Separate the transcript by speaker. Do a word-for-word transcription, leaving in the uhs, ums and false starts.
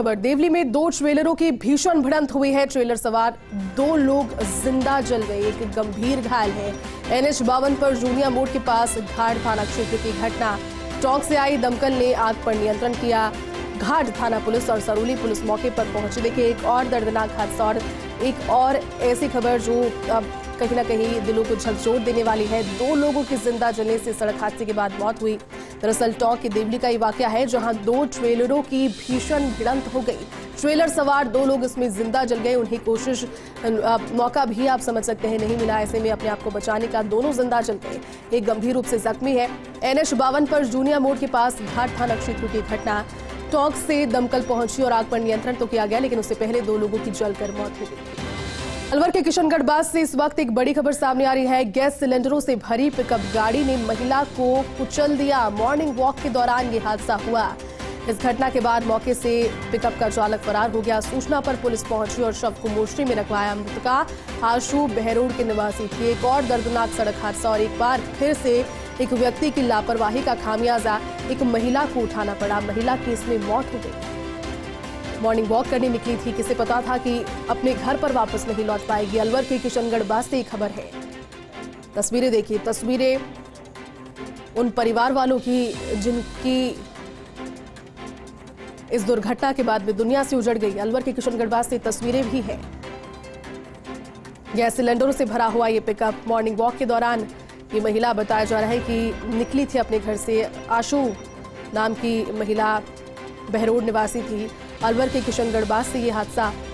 Speaker 1: देवली में दो ट्रेलरों की भीषण भिड़ंत हुई है। ट्रेलर सवार दो लोग जिंदा जल गए, एक गंभीर घायल है। एनएच बावन पर जूनिया मोड़ के पास घाट थाना क्षेत्र की घटना। टॉक से आई दमकल ने आग पर नियंत्रण किया। घाट थाना पुलिस और सरूली पुलिस मौके पर पहुंची। देखिए, एक और दर्दनाक हादसा और एक और ऐसी खबर जो अब कहीं ना कहीं दिलों को झकझोर देने वाली है। दो लोगों की जिंदा जलने से सड़क हादसे के बाद मौत हुई। दरअसल टॉक की देवली का ये वाकया है जहां दो ट्रेलरों की भीषण भिड़ंत हो गई। ट्रेलर सवार दो लोग इसमें जिंदा जल गए। उन्हें कोशिश मौका भी आप समझ सकते हैं नहीं मिला, ऐसे में अपने आप को बचाने का दोनों जिंदा जल गए। एक गंभीर रूप से जख्मी है। एनएच बावन पर जूनिया मोड़ के पास घाट थाना क्षेत्र की घटना। टॉक से दमकल पहुंची और आग पर नियंत्रण तो किया गया, लेकिन उससे पहले दो लोगों की जलकर मौत हो गई। अलवर के किशनगढ़ बास से इस वक्त एक बड़ी खबर सामने आ रही है। गैस सिलेंडरों से भरी पिकअप गाड़ी ने महिला को कुचल दिया। मॉर्निंग वॉक के दौरान ये हादसा हुआ। इस घटना के बाद मौके से पिकअप का चालक फरार हो गया। सूचना पर पुलिस पहुंची और शव को मोर्चरी में रखवाया। मृतका आशु बहरोड के निवासी थी। एक और दर्दनाक सड़क हादसा और एक बार फिर से एक व्यक्ति की लापरवाही का खामियाजा एक महिला को उठाना पड़ा। महिला की इसमें मौत हो गई। मॉर्निंग वॉक करने निकली थी, किसे पता था कि अपने घर पर वापस नहीं लौट पाएगी। अलवर के किशनगढ़ बास से खबर है। तस्वीरें देखिए, तस्वीरें उन परिवार वालों की जिनकी इस दुर्घटना के बाद भी दुनिया से उजड़ गई। अलवर के किशनगढ़ बास से तस्वीरें भी है। गैस सिलेंडरों से भरा हुआ ये पिकअप मॉर्निंग वॉक के दौरान ये महिला बताया जा रहा है कि निकली थी अपने घर से। आशु नाम की महिला बहरोड निवासी थी। अलवर के किशनगढ़ बास से ये हादसा